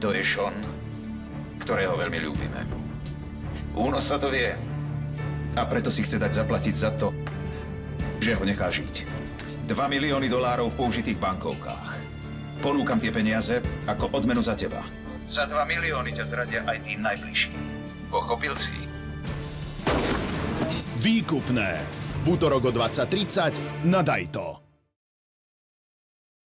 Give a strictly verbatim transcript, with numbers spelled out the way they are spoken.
To je Sean, ktorého veľmi ľúbime. Únos sa to vie. A preto si chce dať zaplatiť za to, že ho nechá žiť. Dva milióny dolárov v použitých bankovkách. Ponúkam tie peniaze ako odmenu za teba. Za dva milióny ťa zradia aj tí najbližší. Pochopil si? Výkupné. V útorok o dvadsať tridsať na Dajto.